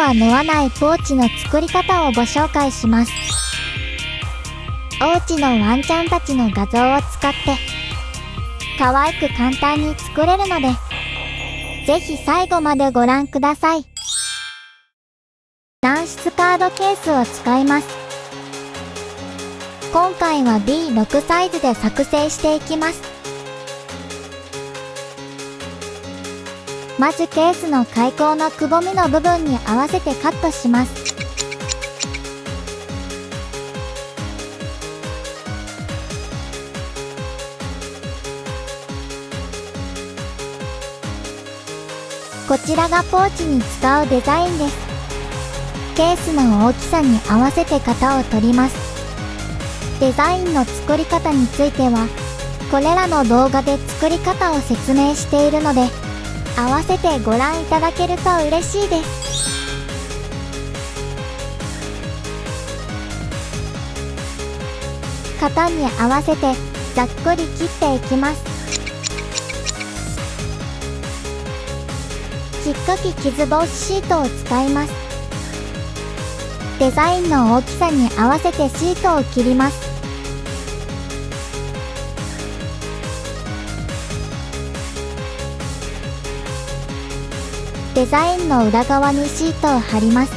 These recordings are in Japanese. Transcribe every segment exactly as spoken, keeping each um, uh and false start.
は縫わないポーチの作り方をご紹介します。おうちのワンちゃんたちの画像を使って可愛く簡単に作れるので、ぜひ最後までご覧ください。暖室カードケースを使います。今回は ビーろく サイズで作成していきます。まずケースの開口のくぼみの部分に合わせてカットします。こちらがポーチに使うデザインです。ケースの大きさに合わせて型を取ります。デザインの作り方については、これらの動画で作り方を説明しているので、合わせてご覧いただけると嬉しいです。型に合わせてざっくり切っていきます。ひっかき傷防止シートを使います。デザインの大きさに合わせてシートを切ります。デザインの裏側にシートを貼ります。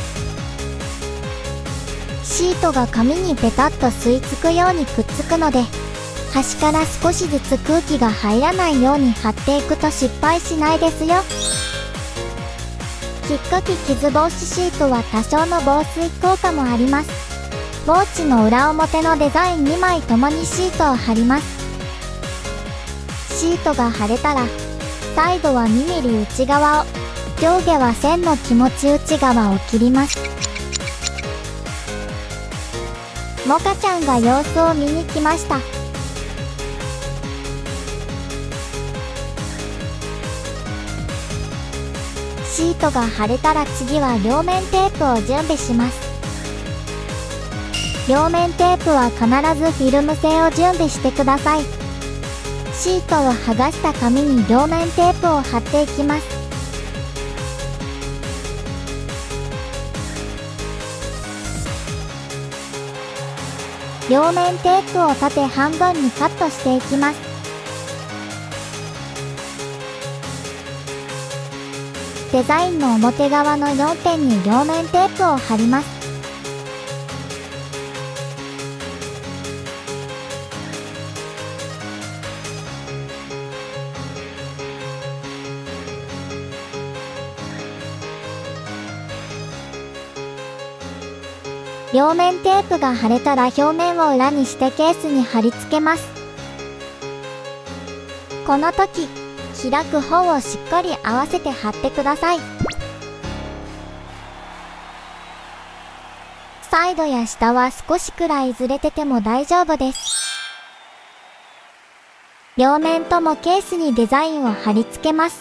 シートが紙にペタッと吸い付くようにくっつくので、端から少しずつ空気が入らないように貼っていくと失敗しないですよ。ひっかき傷防止シートは多少の防水効果もあります。ポーチの裏表のデザインにまいともにシートを貼ります。シートが貼れたら、サイドはにミリ内側を、上下は線の気持ち内側を切ります。モカちゃんが様子を見に来ました。シートが貼れたら次は両面テープを準備します。両面テープは必ずフィルム製を準備してください。シートを剥がした紙に両面テープを貼っていきます。両面テープを縦半分にカットしていきます。デザインの表側のよんてんに両面テープを貼ります。両面テープが貼れたら表面を裏にしてケースに貼り付けます。この時、開く方をしっかり合わせて貼ってください。サイドや下は少しくらいずれてても大丈夫です。両面ともケースにデザインを貼り付けます。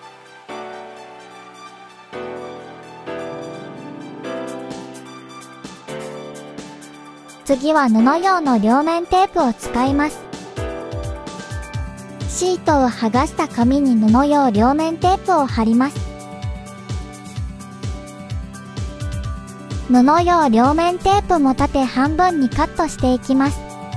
次は布用の両面テープを使います。シートを剥がした紙に布用両面テープを貼ります。布用両面テープも縦半分にカットしていきます。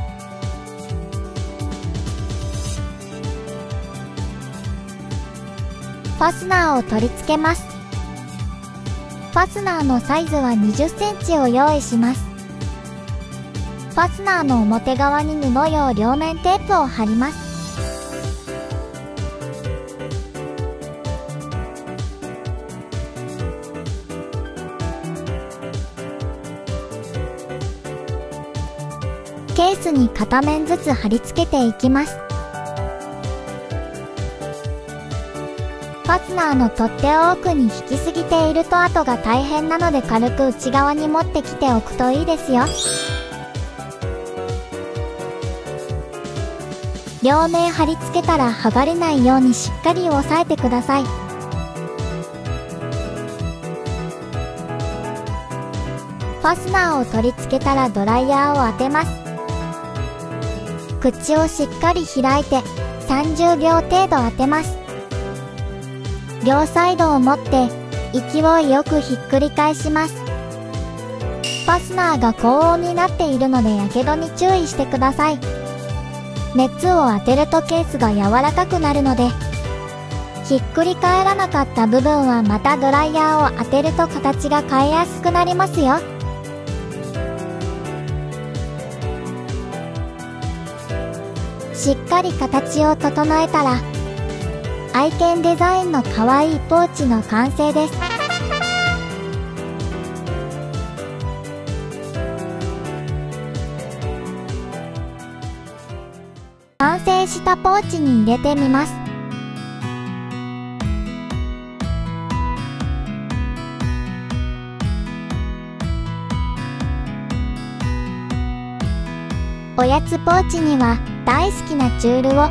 ファスナーを取り付けます。ファスナーのサイズはにじゅっセンチを用意します。ファスナーの表側に布用両面テープを貼ります。ケースに片面ずつ貼り付けていきます。ファスナーの取っ手を奥に引きすぎていると後が大変なので軽く内側に持ってきておくといいですよ。両面貼り付けたら剥がれないようにしっかり押さえてください。ファスナーを取り付けたらドライヤーを当てます。口をしっかり開いてさんじゅうびょう程度当てます。両サイドを持って勢いよくひっくり返します。ファスナーが高温になっているのでやけどに注意してください。熱を当てるとケースが柔らかくなるので、ひっくり返らなかった部分はまたドライヤーを当てると形が変えやすくなりますよ。しっかり形を整えたら、愛犬デザインの可愛いポーチの完成です。完成したポーチに入れてみます。おやつポーチには大好きなチュールを、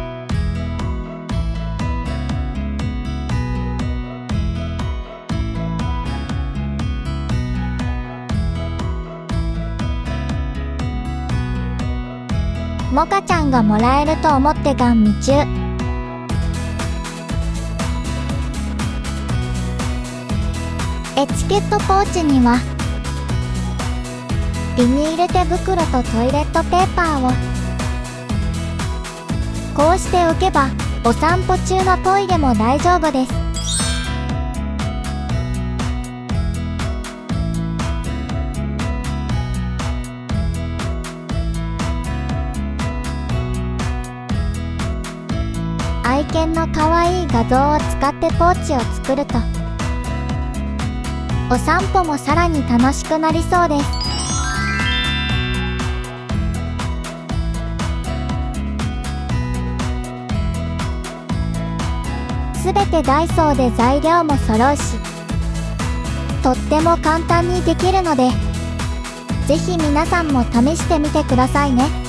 モカちゃんがもらえると思ってガン見中。エチケットポーチにはビニール手袋とトイレットペーパーを。こうしておけばお散歩中のトイレも大丈夫です。愛犬の可愛い画像を使ってポーチを作ると、お散歩もさらに楽しくなりそうです。すべてダイソーで材料も揃うし、とっても簡単にできるので、ぜひ皆さんも試してみてくださいね。